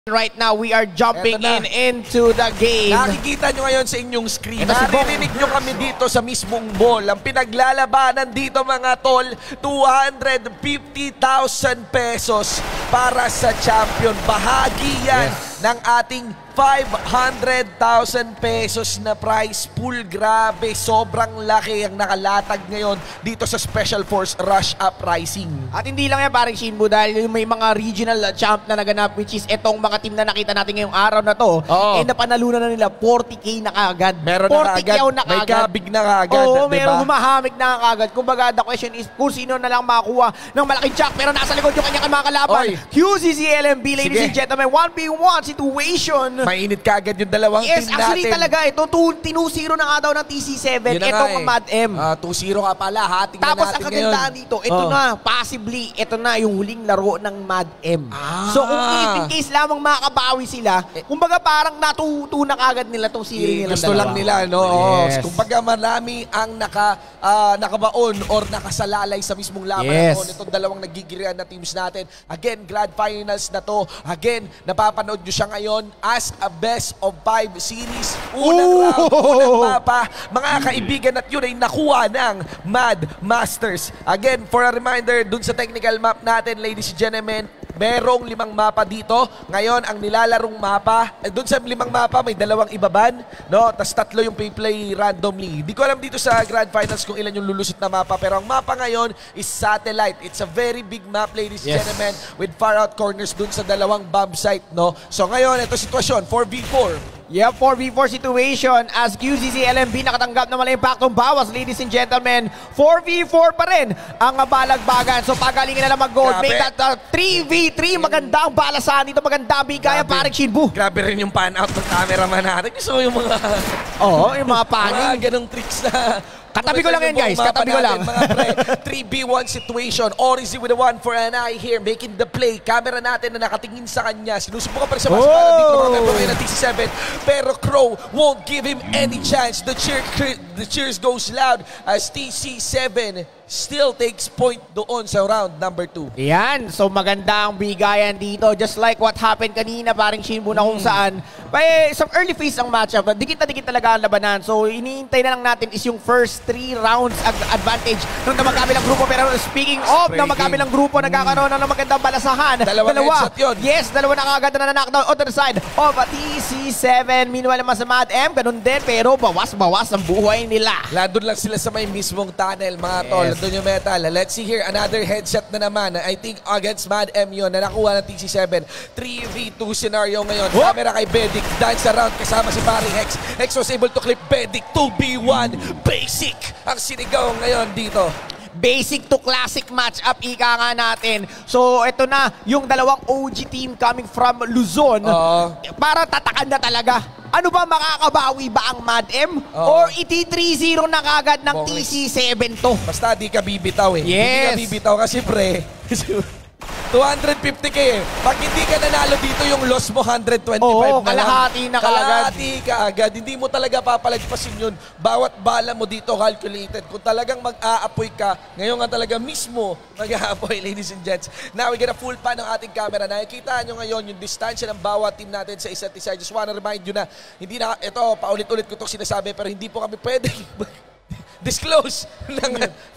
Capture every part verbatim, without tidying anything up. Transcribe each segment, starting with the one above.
Right now, we are jumping in into the game. Nakikita nyo ngayon sa inyong screen. Ito si Bong. Naririnig nyo kami dito sa mismong ball. Ang pinaglalabanan dito mga tol, two hundred fifty thousand pesos para sa champion. Bahagi yan yes. ng ating five hundred thousand pesos na prize pool. Grabe, sobrang laki ang nakalatag ngayon dito sa Special Force Rush Uprising. At hindi lang yan paring Shinbu, dahil may mga regional champ na naganap, which is etong mga team na nakita natin ngayong araw na to, oh. eh napanalunan na nila forty K na kaagad. Meron na kaagad, na may kabig na kaagad. Oo, diba? meron humahamig na kaagad. Kumbaga, the question is kung sino na lang makakuha ng malaking jack, pero nasa likod yung kanyang mga kalaban. Oy. Q C C L M B, ladies Sige. and gentlemen, one v one situation. Mainit kaagad yung dalawang yes, team natin. Yes, actually talaga. Ito, two zero na nga daw ng T C seven. Itong eh. Mad M. Uh, two zero ka pala. Hating Tapos na natin ang kagandaan dito, ito oh. na, possibly, ito na yung huling laro ng Mad M. Ah. So kung in case lamang makabawi sila, eh, kumbaga parang natutunan agad nila itong series nila. Gusto dalawa. lang nila, no? Yes. Kumbaga marami ang naka, uh, nakabaon or nakasalalay sa mismong laban yes. na itong dalawang nagigirian na teams natin. Again, grand finals na to. Again, napapanood nyo siya ngayon as a best of five series. Unang Ooh. round, unang mapa. Mga kaibigan at yun ay nakuha ng Mad Masters. Again, for a reminder, dun sa technical map natin, ladies and gentlemen, merong limang mapa dito. Ngayon, ang nilalarong mapa, eh, dun sa limang mapa, may dalawang ibaban, no? Tas tatlo yung play randomly. Di ko alam dito sa Grand Finals kung ilan yung lulusot na mapa, pero ang mapa ngayon is Satellite. It's a very big map, ladies and yes. gentlemen, with far out corners dun sa dalawang bomb site, no? So ngayon, ito sitwasyon, four v four. Yeah, four v four situation as Q C C L M B nakatanggap na malang impaktong bawas, ladies and gentlemen. four v four pa rin ang balagbagan. So pagalingan na lang mag-gold. Make that uh, three v three. Magandang balasan dito. Magandang bigaya paring Shinbu. Grabe rin yung pan out ng cameraman natin. Gusto mo yung mga... Oo, yung mga paning. Mga ganong tricks na... Katabi ko lang yan, guys. Katabi ko lang. Mga pre, three v one situation. Orizy with a one for an eye here, making the play. Camera natin na nakatingin sa kanya. Sinusubukan pa rin sa mas para dito ng mga member ng T C seven. Pero Crow won't give him any chance. The, cheer, the cheers goes loud as T C seven still takes point doon sa round number two. Yan. So maganda ang bigayan dito. Just like what happened kanina, paring Shinbu, na kung mm. saan. By some early phase ang matchup. Dikit na dikit talaga ang labanan. So iniintay na lang natin is yung first three rounds advantage ng magkabilang grupo. Pero speaking of ng magkabilang grupo, mm. nagkakaroon ng magandang balasahan. Dalawa, dalawa. Headshot yun. Yes, dalawa na kagad na na-knockdown on the side of T C seven. Meanwhile naman sa Mad M, ganun din. Pero bawas-bawas ang buhay nila. Ladon lang sila sa may mismong tunnel, mga yes. tol. Doon yung metal. Let's see here, another headshot na naman. I think against Mad M yun na nakuha ng T C seven. three v two scenario ngayon. Whoop! Camera kay Bedic. Dance around kasama si Barry Hex. Hex was able to clip Bedic. two v one. Basic ang sinigaw ngayon dito. Basic to classic matchup, ika nga natin. So, ito na yung dalawang O G team coming from Luzon. Uh, para tatakan na talaga. Ano ba, makakabawi ba ang Mad M? Uh, Or iti three zero na kagad ng T C seven to? Basta di ka bibitaw eh. Yes. Di ka bibitaw kasi pre. two hundred fifty K eh. Pag hindi ka nanalo dito, yung loss mo one hundred twenty-five Oo, na kalahati na kaagad. Kalahati ka agad. Hindi mo talaga papalagpasin yun. Bawat bala mo dito calculated. Kung talagang mag-aapoy ka, ngayon nga talaga mismo mag-aapoy, ladies and gents. Now, we get a full pan ng ating camera. Nakikita nyo ngayon yung distansya ng bawat team natin sa isa't isa. I just wanna remind you na, hindi na, ito, paulit-ulit ko itong sinasabi, pero hindi po kami pwede disclose lang.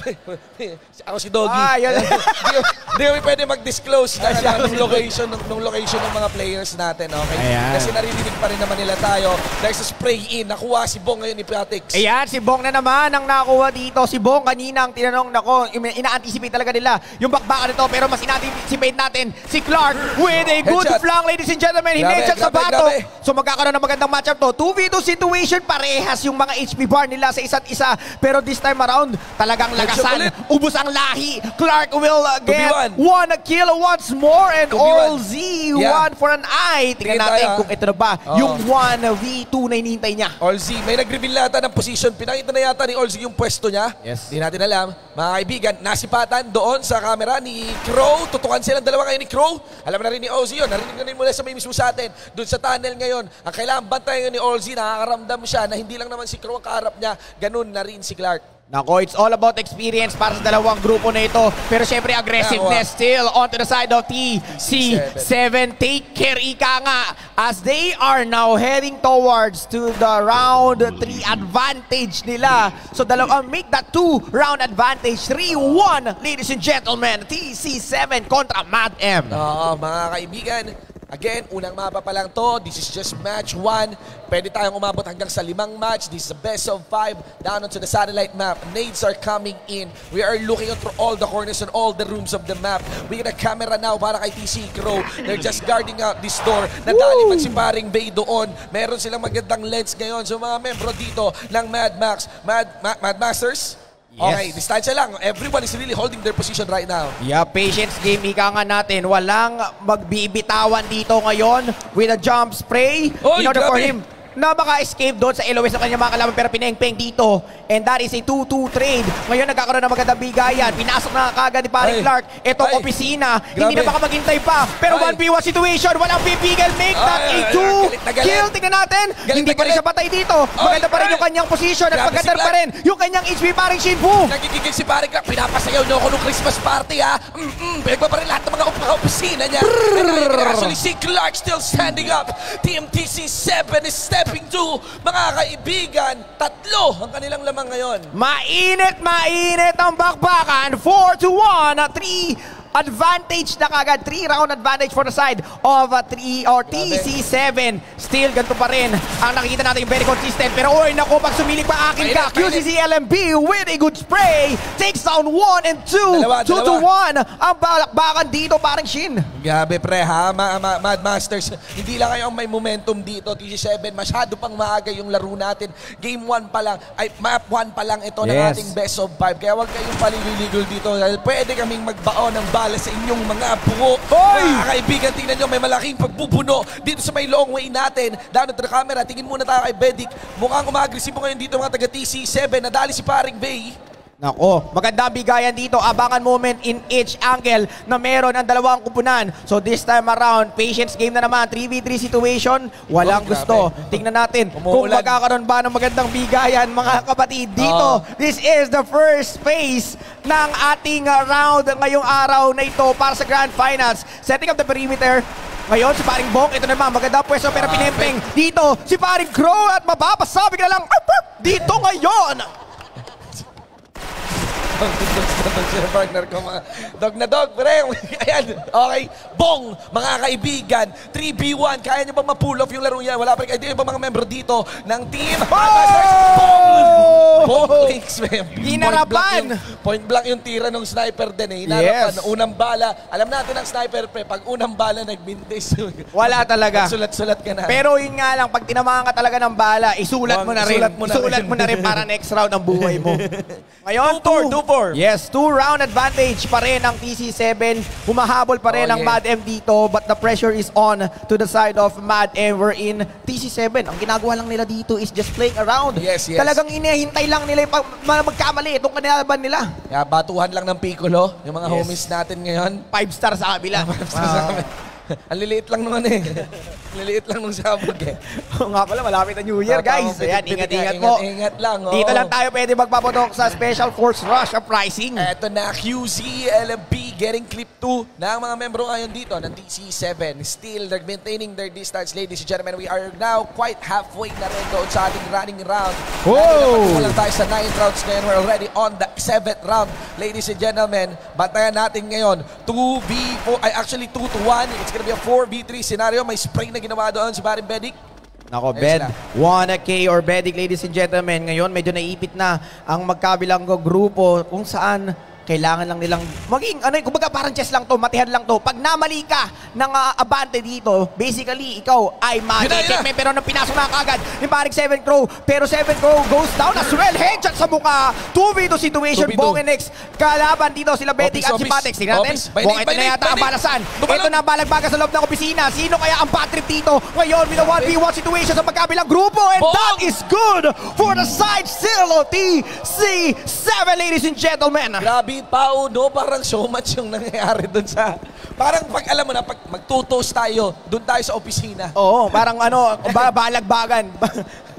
Ako si Doggy. Ah, yun. Hindi kami pwede mag-disclose ng, ng location ng, ng location ng mga players natin, okay? Ayan. Kasi naririnig pa rin naman nila tayo. Dahil sa spray in, nakuha si Bong ngayon ni Patix. Ayan, si Bong na naman ang nakuha dito. Si Bong kanina ang tinanong, nako, ina-anticipate talaga nila yung bakbakan nito, pero mas ina-anticipate natin si Clark with a good headshot. flank, ladies and gentlemen. Hinedshot sa bato. So magkakaroon ng magandang matchup to. two v two situation, parehas yung mga H P bar nila sa isa't isa. Pero this time around, talagang lagasan. Ubus ang lahi. Clark will uh, get one kill once more and Olzy yeah. one for an eye. Tingnan natin tayo, kung ito na ba oh. yung one v two na hinihintay niya. Olzy, may nag-reveal nata ng position. Pinakita na yata ni Olzy yung pwesto niya. Yes. Hindi natin alam. Mga kaibigan, nasipatan doon sa camera ni Crow. Tutukan silang dalawa ngayon ni Crow. Alam na rin ni Olzy yun. Narinig na rin mula sa may mismo sa atin. Doon sa tunnel ngayon. Ang kailangan bantayan ni Olzy, nakakaramdam siya na hindi lang naman si Crow ang kaharap niya. Ganun na rin si Clark. Nako, it's all about experience para sa dalawang grupo na ito. Pero syempre, aggressiveness still onto the side of T C seven. Take care, ika nga, as they are now heading towards to the round three advantage nila. So, dalawang make that two-round advantage. three one, ladies and gentlemen. T C seven kontra MadM. Oo, mga kaibigan. Again, unang mapa pa lang to. This is just match one. Pwede tayong umabot hanggang sa limang match. This is the best of five down onto the satellite map. Nades are coming in. We are looking through all the corners and all the rooms of the map. We got a camera now para kay T C Crow. They're just guarding out this door. Nadali man si paring Bay doon. Meron silang magandang lens ngayon. So mga membro dito ng Mad Max. Mad, Mad, Mad Masters? Yes. Okay, distansya lang. Everyone is really holding their position right now. Yeah, patience game. Ika nga natin. Walang magbibitawan dito ngayon with a jump spray. Oy, in order grabe. for him na maka-escape doon sa L O S ng kanyang mga kalaban, pero pineng-peng dito. And that is a two two trade. Ngayon nagkakaroon ng magandang bigayan. Pinasok na kagad ni Paring Clark. Itong Ay. opisina. Grabe. Hindi na baka maghintay pa. Pero Ay. one v one situation. Walang pipigil. Make that Ay, a ay, two galit na galit. kill. Tingnan natin. Galit Hindi na pa rin galit. siya patay dito. Maganda pa rin yung kanyang position. At Grabe si maganda pa Clark. rin yung kanyang H P Paring Shinfu. Nagigigil si Paring Clark. Pinapasayaw niyo ako nung Christmas party, ha? Mm-mm. Pinagpa pa rin lahat ng mga opisina niya. And actually, si Clark still standing up. Team T C seven is stepping to. Mga kaibigan, tatlo ang kanilang lamang ngayon. Mainit, mainit ang bakbakan. four to one. three advantage na kagad. three round advantage for the side of uh, three or T C seven. Still, ganito pa rin. Ang nakikita natin yung very consistent. Pero oy, naku, pag sumilig pa akin ka. Q C C L M B with a good spray. Takes down one and two. Dalawa, two dalawa. to one. Ang balakbakan dito, parang Shin. Gabi pre ha, ma ma Mad Masters. Hindi lang kayo ang may momentum dito. T C seven, masyado pang maaga yung laro natin. Game one pa lang, ay map one pa lang ito ng Yes. ating best of five. Kaya huwag kayong paliligol dito dahil pwede kaming magbaon ng bala sa inyong mga buo. Hoy! Mga kaibigan, tingnan nyo, may malaking pagbubuno dito sa may long way natin. Down to the camera, tingin muna tayo kay Bedic. Mukhang umagresibo ngayon dito mga taga T C seven. Nadali si paring Bay. Nako, maganda ang bigayan dito. Abangan moment in each angle na meron ang dalawang kupunan. So this time around, patience game na naman. three v three situation, walang Oh, gusto. Tingnan natin kung Umuulan. magkakaroon ba ng magandang bigayan, mga kapatid. Dito, Oh. this is the first phase ng ating uh, round ngayong araw na ito para sa Grand Finals. Setting up the perimeter. Ngayon, si paring Bong, ito naman, maganda pwesto pero pinempeng. Dito, si paring Crow at mapapasabi ka na lang, "Arp, arp," dito ngayon. Partner ko mga dog na dog, pre. Ayan, okay. Bong, mga kaibigan, three v one. Kaya nyo ba ma-pull off yung laro yan? Wala pa rin idea ba mga membro dito ng team? Masters, Bong! Bong links, man. Hinarapan. Point blank yung tira ng sniper din eh. Hinarapan. Yes. Unang bala. Alam natin ang sniper, pre. Pag unang bala, nagbintis. Wala talaga. Sulat-sulat ka na. Pero yun nga lang, pag tinamaan ka talaga ng bala, isulat mo na rin. Isulat mo na Isulat rin. mo na rin para next round ang buhay mo. Ngayon, two four, two four. Yes, two round advantage pa rin ang T C seven. Humahabol pa rin Oh, ang yeah. MadM dito, but the pressure is on to the side of MadM. We're in T C seven. Ang ginagawa lang nila dito is just playing around. Yes, yes. Talagang inihintay lang nila yung pag magkamali itong kanilaban nila. Kaya batuhan lang ng Piccolo, yung mga Yes. homies natin ngayon. Five star sa kabila. Wow. Ang liliit lang nung ano eh. Ang liliit lang nung sabog eh. Oo nga pala, malapit ang New Year, guys. Tama, Ayan, pitik-pitik ingat-ingat nga, po. Ingat-ingat lang. oo. Dito lang tayo pwede magpapatok sa Special Force Rush Uprising. Eto na, Q Z L M B getting clip two ng mga membro ngayon dito ng T C seven. Still, they're maintaining their distance. Ladies and gentlemen, we are now quite halfway na rin doon sa ating running round. Whoa! Wala tayo sa ninth rounds ngayon. We're already on the seventh round. Ladies and gentlemen, bantayan natin ngayon. two v four, ay actually two to one. It's gonna be a four v three scenario. May spray na ginawa doon si Barin Bedic. Nako, Ayos Bed, na. one K or Bedic, ladies and gentlemen. Ngayon, medyo naipit na ang magkabilang grupo kung saan kailangan lang nilang maging, ano, kumbaga parang chess lang to, matihan lang to. Pag namali ka ng uh, abante dito, basically, ikaw ay ma-checkmate. Pero nang pinasok na kagad ni paring seven Crow. Pero seven Crow goes down as well. Headshot sa mukha. two v two situation. two v two. Bong and X. Kalaban dito sila Bedic at si Office, Matex. Tingnan natin. office. By Bong, name, ito by na name, yata by ang name. balasan. Tumalon. Ito na balagbaga sa loob ng opisina. Sino kaya ang bad trip dito? Ngayon, with a one v one situation sa magkabilang grupo. And Bong! that is good for the side still of T C seven, ladies and gentlemen. Grabe, Pao, no? Parang so much yung nangyayari dun sa... Parang pag alam mo na, pag magtutos tayo, dun tayo sa opisina. Oo, parang ano, ba balagbagan.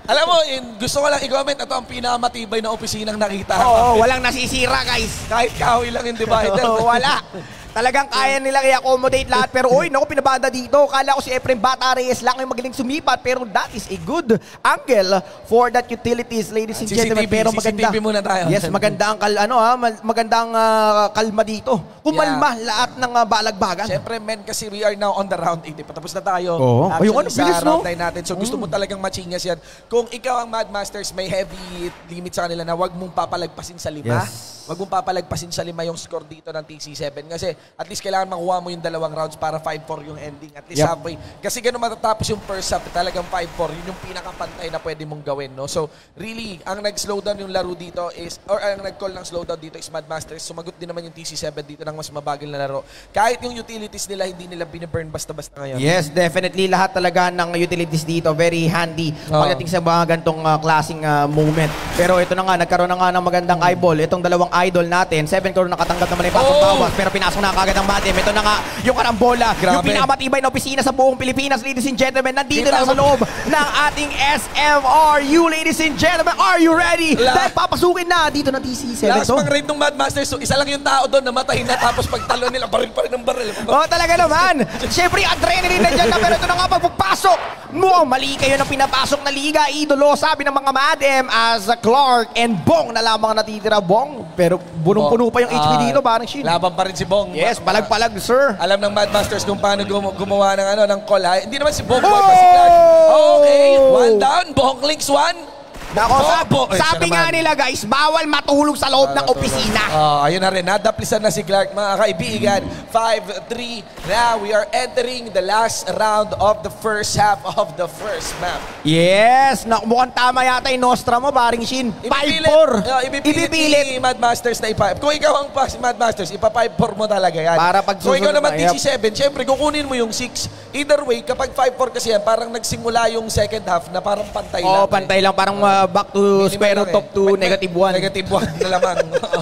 Alam mo, in, gusto ko lang i-comment, ito ang pinakamatibay na opisinang nakita. Oo, walang nasisira, guys. Kahit kahoy lang yung divider. Oo, wala. Talagang kaya nilang i-accommodate lahat. Pero uy, naku, pinabada dito. Kala ko si Efrem Bata Reyes lang yung magaling sumipat. Pero that is a good angle for that utilities, ladies and gentlemen. Pero maganda. C C T V muna tayo. Yes, maganda ang, kal, ano, ha, magandang uh, kalma dito. Kumalma yeah. lahat ng uh, balagbagan. Siyempre, men, kasi we are now on the round eight. Patapos na tayo. Oo. Actually, Ayun, ano, bilis, sa no? round nine natin. So gusto mo talagang machingas yan. Kung ikaw ang Mad Masters, may heavy limit sa kanila na wag mong papalagpasin sa lima. Yes. Wag mong papalagpasin sa lima yung score dito ng T C seven. Kasi at least kailangan makuha mo yung dalawang rounds para five four yung ending. At least yep. halfway. Kasi ganun matatapos yung first half, talagang five four. Yun yung pinakapantay na pwede mong gawin. No? So really, ang nag-slow down yung laro dito is, or ang nag-call ng slowdown dito is Mad Masters. Sumagot din naman yung T C seven dito ng mas mabagal na laro. Kahit yung utilities nila, hindi nila biniburn basta-basta ngayon. Yes, definitely. Lahat talaga ng utilities dito, very handy oh. pagdating sa mga gantong uh, klaseng uh, moment. Pero ito na nga, nagkaroon na nga ng magandang eyeball. Itong dalawang idol natin, seven crore nakatanggap naman yung pasok oh. bawas, pero pinasok na kagad ang Madem. Ito na nga, yung karambola, grabe. Yung pinakamatibay na opisina sa buong Pilipinas, ladies and gentlemen. Nandito na sa loob ng ating S M R U, ladies and gentlemen. Are you ready? La Dahil papasukin na dito ng T C seven. Last pang raid ng Mad Masters, so isa lang yung tao doon, namatay na, tapos pagtalo nila, baril pa rin ng baril. Oo, oh, talaga naman. Siyempre, adrenaline na dyan na, pero ito na nga pagpapasok. Mukhang mali kayo ng pinapasok na liga, idolo. Sabi ng mga Madem, as Clark and Bong na lamang natitira, Bong. Pero bunong-puno pa yung H P uh, dito, parang Shin. Laban pa rin si Bong. Yes, palag-palag, sir. Alam ng Mad Masters kung paano gum gumawa ng, ano, ng call. Ha? Hindi naman si Bong, oh! boy pa si Clark. Okay, one down, Bong links one. Nako, oh, sabi, sabi nga nila guys, bawal matulog sa loob uh, ng opisina. Oh, ayun na rin, nadaplisan na si Clark, mga kaibigan. five three. Now we are entering the last round of the first half of the first map. Yes, mukhang tama yata yung Nostra mo, paring Shin. five four. Uh, ibipilit, ibipilit ni Mad Masters na ipa. Kung ikaw ang Mad Masters, ipa five four mo talaga yan. Para pag kung ikaw naman T C seven, syempre kukunin mo yung six. Either way, kapag five four kasi yan, parang nagsimula yung second half na parang pantay oh, lang. Oo, pantay eh. lang. Parang uh, back to square root top to negative one. Negative one na lamang.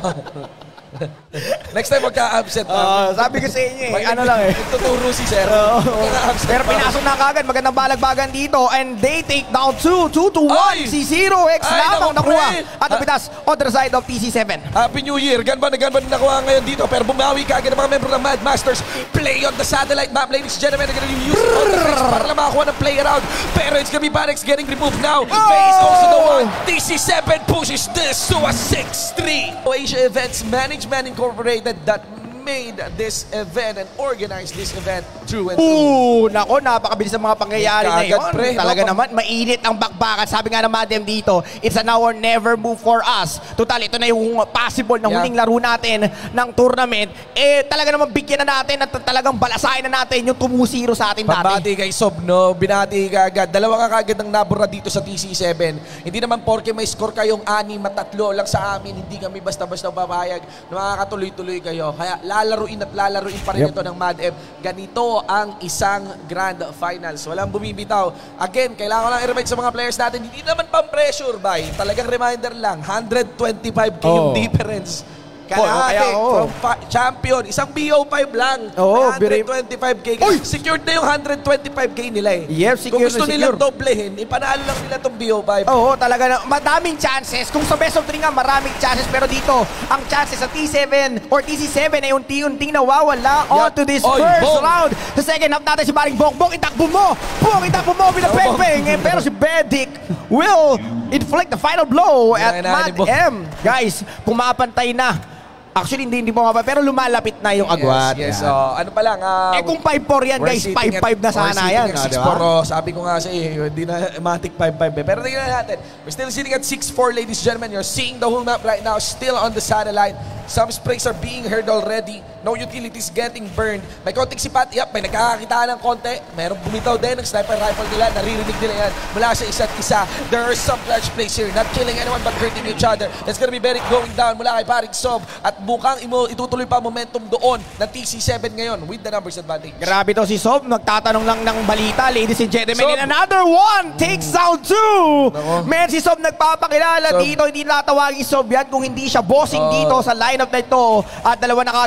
Next time magka-absent. Uh, sabi ko sa inyo eh, ano lang eh. Tuturo si Sir. Uh, pero pinasok na kagad, magandang balagbagan dito. And they take down two, two to one. Si Zero X lamang nakuha. At napitas, other side of T C seven. Happy New Year. Ganba na ganba na nakuha ngayon dito. Pero bumawi kagad ng mga member ng Mad Masters. Play on the satellite map, ladies and gentlemen. They're gonna use all the tricks para lang makakuha ng play around. Pero it's gonna be Banex getting removed now. Oh! Face also the one. T C seven pushes this to a six three. Asia Events Management Incorporated that made this event and organized this event through and through. Ooh, nako, napakabilis ng mga pangyayari na yun. Pre, Talaga no? naman, mainit ang bakbakan. Sabi nga ng Madem dito, it's an now or never move for us. Total, ito na yung possible na huling yeah. laro natin ng tournament. Eh, talaga naman bigyan na natin at talagang balasahin na natin yung tumusiro sa atin dati. Pabati kay Sob, no? Binati ka agad. Dalawa ka agad ang nabura dito sa T C seven. Hindi naman porke may score kayong anim at tatlo lang sa amin. Hindi kami basta-basta papayag na makakatuloy-tuloy kayo. Kaya lalaruin at lalaruin pa rin yep. ito ng Madem. Ganito ang isang Grand Finals. Walang bumibitaw. Again, kailangan ko lang i-remind sa mga players natin, hindi naman pang-pressure, bay. Talagang reminder lang, one twenty-five K oh. yung difference. Kalahati oh, oh. from champion. Isang B O five lang. Oh, one twenty-five K. Secured na yung one twenty-five K nila eh. Yes, kung gusto nilang doblehin, ipanalo lang nila itong B O five. Oo, oh, talaga na. Madaming chances. Kung sa best of three nga, maraming chances. Pero dito, ang chances sa T seven or T C seven ay unti-unting nawawala yep. on to this Oy, first Bong. round. Sa second half natin si Baring Bong. Bong, itakbo mo! Bong, itakbo mo! Pinapeng-peng! Pero si Bedic will inflict the final blow at Mad M. Guys, pumapantay na. Actually, hindi, hindi po mapapay, pero lumalapit na yung agwat. Yes, yes. Uh, ano pa lang. Uh, eh kung five four yan, guys, five five na sana yan. six four, oh, sabi ko nga sa iyo, hindi na matic five five. Eh. Pero tingnan natin. We're still sitting at six four, ladies and gentlemen. You're seeing the whole map right now, still on the satellite. Some sprays are being heard already. No utilities getting burned. May konting sipat. Yep, may nagkakakitaan ng konti. Merong bumitaw din ng sniper rifle nila. Naririnig nila yan mula sa isa't isa. There are some clutch plays here. Not killing anyone but hurting each other. It's gonna be very going down mula kay Paring Sob. At mukhang itutuloy pa momentum doon ng T C seven ngayon with the numbers advantage. Grabe to si Sob. Nagtatanong lang ng balita, ladies and gentlemen. Sob. And another one takes down two. Nako. Man, si Sob nagpapakilala Sob. Dito. Hindi natawagin si Sob yan kung hindi siya bossing uh, dito sa lineup na ito. At dalawa na kagad ang napita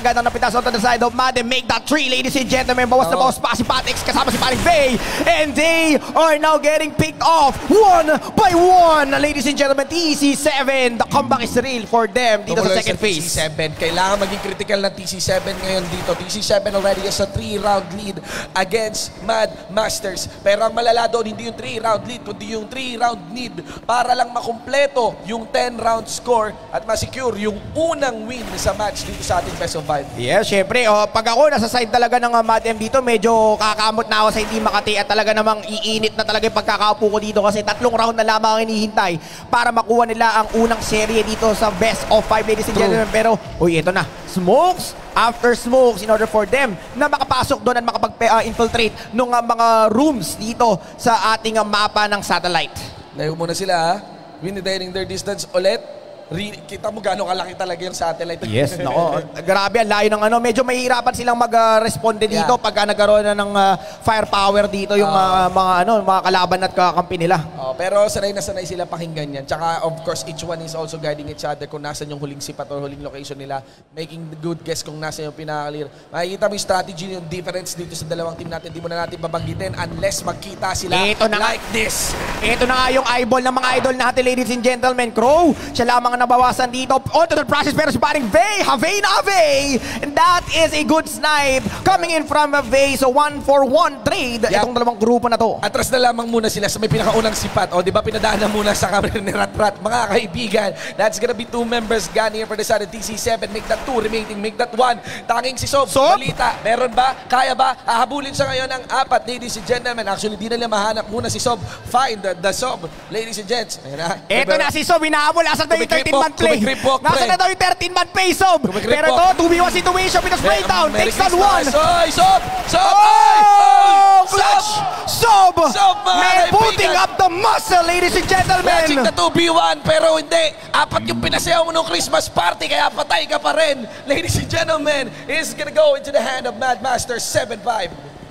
Veritas onto the side of Mad and make that three, ladies and gentlemen. Bawas na Oh. bawas pa si Patex kasama si paring Vey. And they are now getting picked off one by one. Ladies and gentlemen, T C seven, the comeback is real for them dito sa Tumuloy second T C phase. seven. Kailangan maging critical ng T C seven ngayon dito. T C seven already has a three round lead against Mad Masters. Pero ang malala doon, hindi yung three round lead, kundi yung three round need para lang makumpleto yung ten round score at masecure yung unang win sa match dito sa ating best of five. Yes, syempre. Oh, pag ako nasa side talaga ng uh, Mad M dito, medyo kakamot na ako sa hindi Makati at talaga namang iinit na talaga yung pagkakaupo ko dito kasi tatlong round na lamang ang hinihintay para makuha nila ang unang serye dito sa best of five, ladies and gentlemen. Pero, uy, ito na. Smokes after smokes in order for them na makapasok doon at makapag-infiltrate uh, ng uh, mga rooms dito sa ating uh, mapa ng satellite. Layo muna sila ha. Winidaining their distance ulit. Re kita mo gano'ng kalaki talaga yung satellite. Yes, nako. Grabe, ang layo ng ano. Medyo mahihirapan silang mag-responde dito Yeah. pagka nagkaroon na ng uh, firepower dito yung uh, mga ano, mga kalaban at kakampi nila. Oh, pero sanay na sanay sila pakinggan yan. Tsaka of course, each one is also guiding each other kung nasan yung huling sipat or huling location nila. Making the good guess kung nasan yung pinaka-clear. Makikita mo yung strategy, yung difference dito sa dalawang team natin. Di mo na natin babanggitin unless magkita sila Ito na like this. Ito na nga yung eyeball ng mga idol natin, ladies and gentlemen. Crow, siya lamang ang nabawasan dito. Onto the process, pero si paring Vey, Havey na Havey. And that is a good snipe coming in from Vey. So one for one trade. Yep. Itong dalawang grupo na to. Atras na lamang muna sila sa may pinakaunang sipat. O, di ba pinadaan na muna sa kamera ni Rat-Rat. Mga kaibigan, that's gonna be two members gone here for the side of T C seven. Make that two, remaining, make that one. Tanging si Sob. Sob? Balita, meron ba? Kaya ba? Ahabulin siya ngayon ng apat, ladies and gentlemen. Actually, di na nila mahanap muna si Sob. Find the, the Sob, ladies and gents. Ayan na. Ito na si Sob, hinahabol. Asan na yung thirteen man play? Kumikripok, pre. Nasaan na daw yung thirteen man play, Sob? Kumikripok. Pero ito, two v one situation with a spray down. Merry Takes on Christmas. one. Oy, Sob! Sob! Oh! Oy! Oy! Clutch! Sob! Sob, mga Man, kaibigan. putting up the muscle, ladies and gentlemen. Magic na two v one, pero hindi. Apat yung pinasayaw mo nung Christmas party, kaya patay ka pa rin. Ladies and gentlemen, is gonna go into the hand of Mad Master seven five.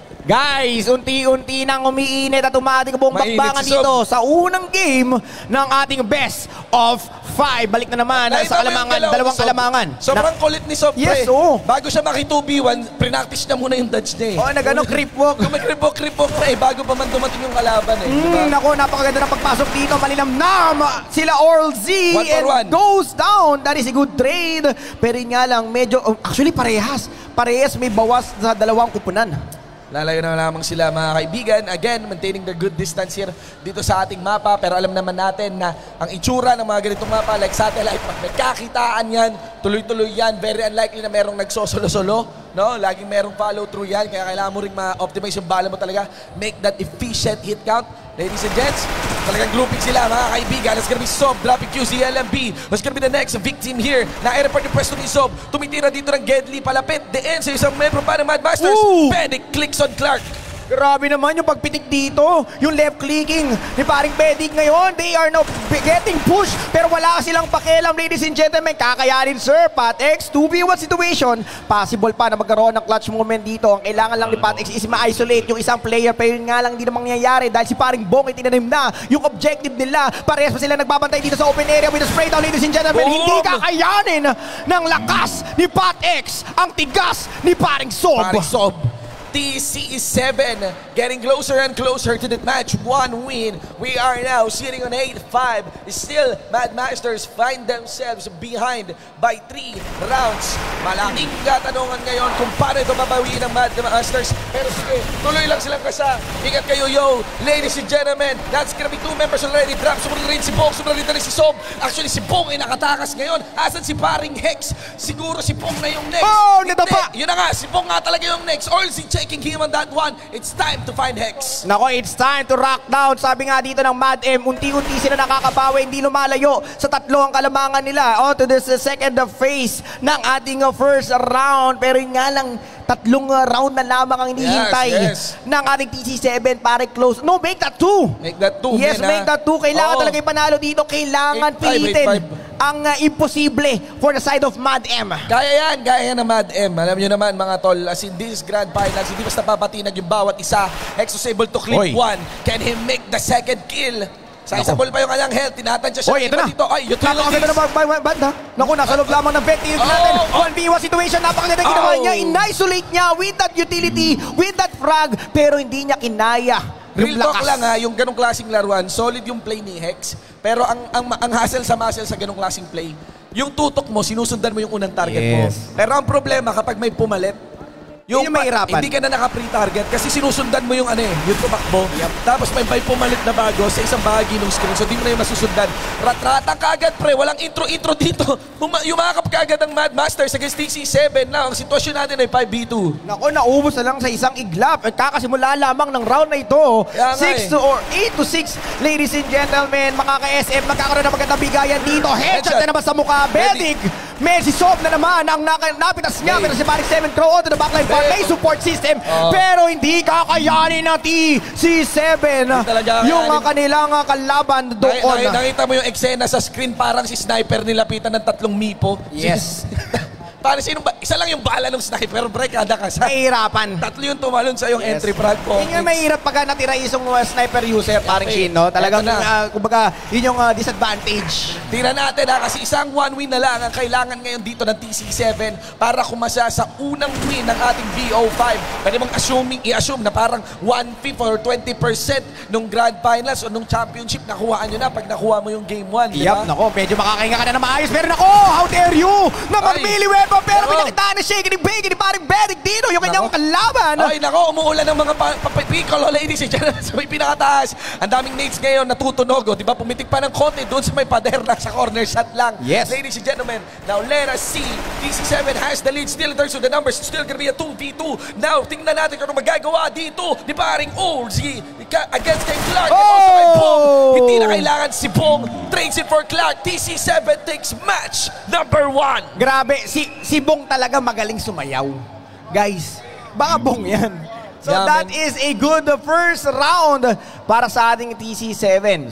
Guys, unti-unti nang umiinit at umating buong Mainit bakbangan si Sob. dito sa unang game ng ating best of five. Balik na naman Nakita sa mo yung kalamangan, galaw ni dalawang Sob? kalamangan. Sobrang kulit ni Sob, Yes, pre. oo. Bago siya maki two v one, prinactice niya muna yung dodge niya eh. Oh, nag-ano, creep walk. Kung may creep walk, creep walk na eh, bago pa man dumating yung kalaban eh. Diba? Mm, nako, napakaganda ng pagpasok dito. Malinamnam sila Oral Z One for and one. goes down. That is a good trade. Pero yun nga lang, medyo, oh, actually parehas. Parehas may bawas sa dalawang kupunan. Lalayo na lamang sila mga kaibigan. Again, maintaining their good distance here dito sa ating mapa. Pero alam naman natin na ang itsura ng mga ganitong mapa like satellite, pag nagkakitaan yan, tuloy-tuloy yan. Very unlikely na merong nagsosolo-solo. No? Laging merong follow-through yan. Kaya kailangan mo rin ma-optimize yung bala mo talaga. Make that efficient hit count. Ladies and gents, talagang grouping sila mga kaibigan. It's gonna be Sob dropping Q C L M B. It's gonna be the next victim here. Na-airport yung pwesto ni Sob. Tumitira dito ng Gedli palapit. The end sa isang membro pa ng Mad Masters. Ooh! Pedic clicks on Clark. Grabe naman yung pagpitik dito. Yung left clicking ni paring Pedic ngayon. They are now getting pushed. Pero wala silang pakialam, ladies and gentlemen. Kakayanin, Sir Patex. two v one situation. Possible pa na magkaroon ng clutch moment dito. Ang kailangan lang ni Patex is ma-isolate yung isang player. Pero yun nga lang, hindi na mangyayari. Dahil si paring Bong itinanim na yung objective nila. Parehas pa sila nagbabantay dito sa open area with a spray down, ladies and gentlemen. Boom! Hindi kakayanin ng lakas ni Patex. Ang tigas ni paring Sob. Paring Sob. T C seven getting closer and closer to the match. One win. We are now sitting on eight five. Still, Mad Masters find themselves behind by three rounds. Malaking katanungan ngayon kung paano ito babawiin ng Mad Masters. Pero sige, tuloy lang silang kasa. Ingat kayo, yo. Ladies and gentlemen, that's gonna be two members already. Drop. Sumunod rin si Bong. Sumunod rin si Sob. Actually, si Bong ay nakatakas ngayon. Asan si paring Hex? Siguro si Bong na yung next. Oh, Hindi. nadapa! Yun na nga, si Bong nga talaga yung next. Or si checking him on that one. It's time to find Hex. Nako, it's time to rock down. Sabi nga dito ng Mad M, unti-unti sila nakakabawi, hindi lumalayo sa tatlo ang kalamangan nila. On to this uh, second uh, phase ng ating uh, first round. Pero yun nga lang, tatlong uh, round na lamang ang hinihintay Yes, yes. ng ating T C seven para close. No, make that two. Make that two, Yes, man, make ha? that two. Kailangan Oo. talaga ipanalo dito. Kailangan eight five, pilitin eight five. ang uh, imposible for the side of Mad M. Kaya yan, kaya yan ng Mad M. Alam nyo naman mga tol, as in this grand finals, hindi basta papatinag yung bawat isa. Hex was able to clip Oy. one. Can he make the second kill? Sizable pa yung kanyang health. Tinatansya siya. Oy, ito na. Dito. Ay, Napakaganda na banda. Naku, nasa loob lamang ng Vecti Oh, natin. oh. one v one situation. Napakaganda ginawa Oh. niya. In-isolate niya with that utility, with that frag. Pero hindi niya kinaya. Real Yung talk lakas. lang ha, yung ganong klaseng laruan, solid yung play ni Hex. Pero ang ang, ang hassle sa muscle sa ganong klaseng play, yung tutok mo, sinusundan mo yung unang target mo. Yes. Pero ang problema kapag may pumalit, yung Yun yung mahirapan. hindi ka na naka-pre-target kasi sinusundan mo yung ano eh, yung tumakbo. Yep. Tapos may, may pumalit na bago sa isang bahagi ng screen. So di mo na yung masusundan. Rat-ratang kagad pre, walang intro-intro dito. Huma- yumakap kagad ang Mad Masters against T C seven na. Ang sitwasyon natin ay five v two. Naku, naubos na lang sa isang iglap. At kakasimula lamang ng round na ito. Kaya nga six eh. to or eight to six. Ladies and gentlemen, mga ka-S M, magkakaroon ng magandang bigayan dito. Headshot Headshot. na naman sa mukha. Beldig. Messi Sob na naman ang naka- napitas niya. Hey. Pero si Marik seven throw on to the backline part. May Hey. support system. Oh. Pero hindi kakayanin ng T C seven. talaga Yung kakayanin. uh, kanilang uh, kalaban Nakita, doon. nakita, nakita mo yung eksena sa screen, parang si sniper nilapitan ng tatlong mipo. Yes. Parang sino ba? Isa lang yung bala ng sniper, pre, kada ka sa. Mahirapan. Tatlo yung tumalon sa yung Yes. entry frag po. Yun yung mahirap pagka natira isang uh, sniper user, paring Okay. Shin, no? Talagang, Eto na. uh, kumbaga, yun yung uh, disadvantage. Tingnan natin ha, kasi isang one win na lang ang kailangan ngayon dito ng T C seven para kumasa sa unang win ng ating B O five. Pwede mong assuming, i-assume na parang one-fifth or twenty percent nung Grand Finals o nung Championship nakuhaan nyo na pag nakuha mo yung Game one. Yup, nako, medyo makakahinga ka na na maayos. Pero nako, how dare you? Na Ay. mag-Millie Weapon, pero Nako. pinakitaan na Shake ni Big, ni paring Beric dito, yung kanyang Nako. kalaban. Ay, nako, umuulan ng mga pa- pa- pa- piccolo, ladies and gentlemen, sa may pinakataas. Ang daming nades ngayon natutunog, oh, di ba? Pumitik pa ng konti doon sa may pader na sa corner shot lang. Yes. Ladies and gentlemen, now let us see. T C seven has the lead still in terms of the numbers. Still gonna be a two v two. Now, tingnan natin kung ano magagawa dito ni paring Orzi against kay Clark. And also kay Bong. Hindi na kailangan si Bong. Trades it for Clark. T C seven takes match number one. Grabe, si, si Bong talaga magaling sumayaw. Guys, baka Bong yan. So Yeah, that man. is a good first round para sa ating T C seven.